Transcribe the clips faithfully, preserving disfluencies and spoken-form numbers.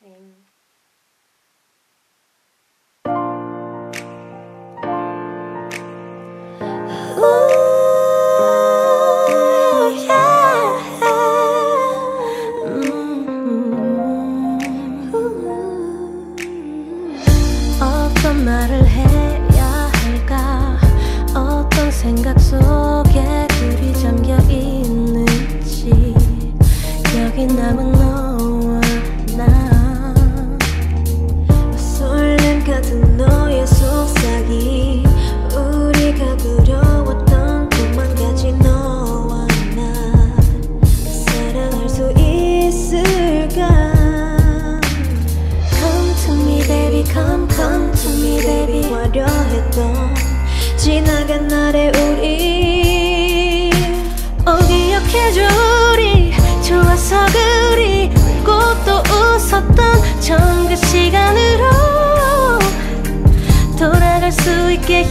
음. 어떤 말을 해야 할까? 어떤 생각 속에 둘이 잠겨 있는지. 여기 남은 너와 나, 설렘 가득 너의 속삭이, 우리가 그려왔던 꿈만 가진 너와 나 사랑할 수 있을까? Come to me baby, come come to me baby. 화려했던 지나간 날의 우리, 어 기억해줘 우리 좋아서 그리 울고 또 웃었던 처음 그 시간으로 돌아갈 수 있게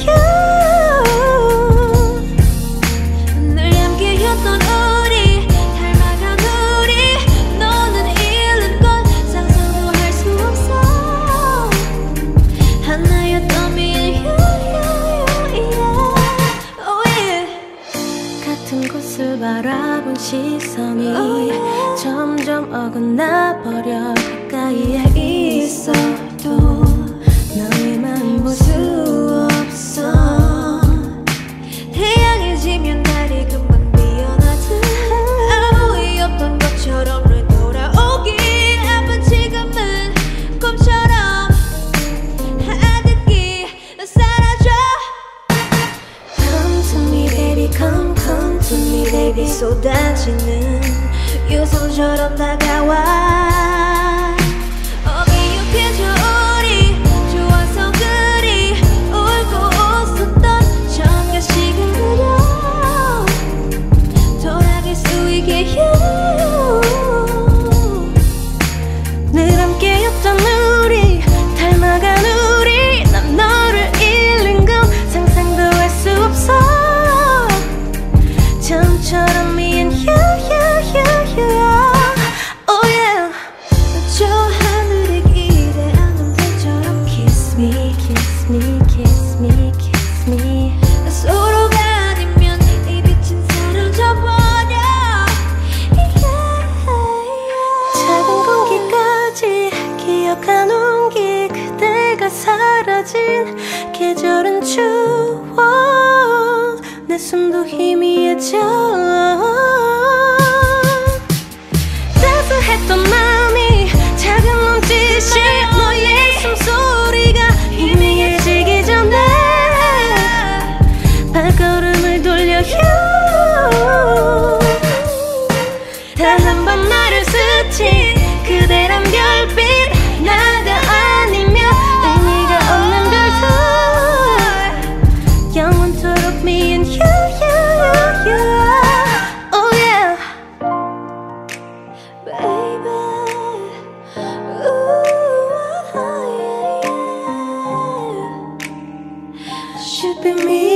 늘 함께였던 우리, 닮아간 우리, 너는 잃는 건 상상도 할 수 없어. 하나였던 미일 oh yeah. 같은 곳을 바라본 시선이 oh yeah. 점점 어긋나 버려. 가까이에 있어도 너의 마음 볼 수 없어. 태양이 지면 달이 금방 피어나듯 아무 일 없던 것처럼 늘 돌아오기 아픈 지금은 꿈처럼 아득히 사라져. Come to me baby, come come to me baby. 쏟아지는 유성처럼 다가와. 늘 함께였던 우리, 닮아간 우리, 난 너를 잃는 건 상상도 할 수 없어. 처음처럼 me and you, you, you, you. Oh yeah. 저 하늘에 기대하는 별처럼 kiss me, kiss me, kiss me, kiss me. 서로가 아니면 이 빛은 사라져버려. 기억한 온기, 그대가 사라진 계절은 추워. 내 숨도 희미해져. 따스했던 마음이 작은 몸짓이 너의 숨소리가 희미해지기 전에 발걸음을 돌려 단 한 번 나를 스친 그대란 별빛, 나가 아니면 의미가 없는 별들, 영원토록 me and you, you, you. Oh yeah baby. Ooh, oh yeah. Should be me